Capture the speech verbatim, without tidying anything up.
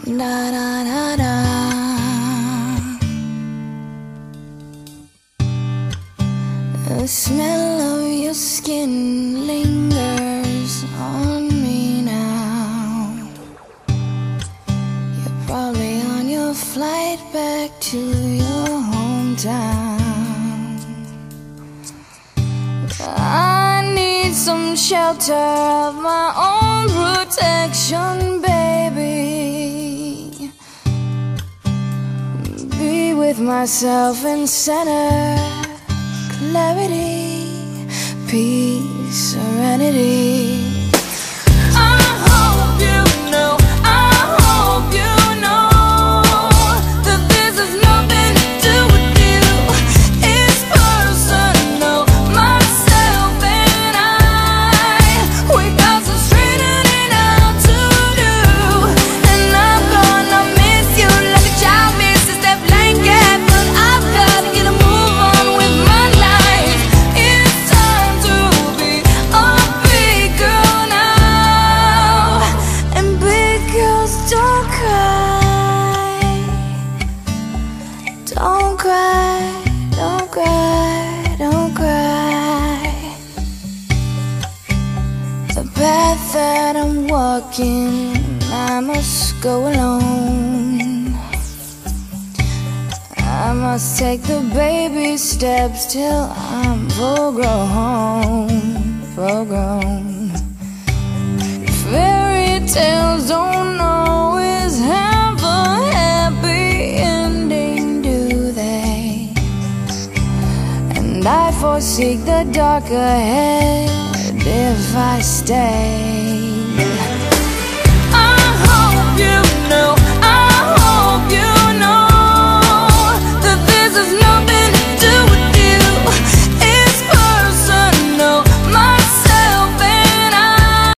Da da da da. The smell of your skin lingers on me now. You're probably on your flight back to your hometown. I need some shelter of my own protection, baby. Be with myself in center, clarity, peace, serenity. Don't cry, don't cry, don't cry. The path that I'm walking, I must go alone. I must take the baby steps till I'm full grown, full grown. Fairy tales don't always have a happy ending, do they? And I foresee the dark ahead if I stay.